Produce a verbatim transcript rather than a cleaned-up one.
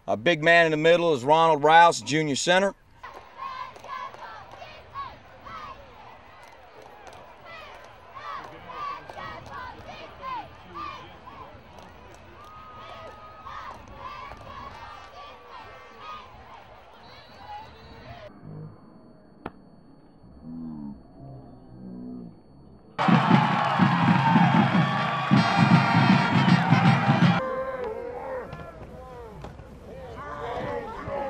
A big man in the middle is Ronald Rouse, junior center.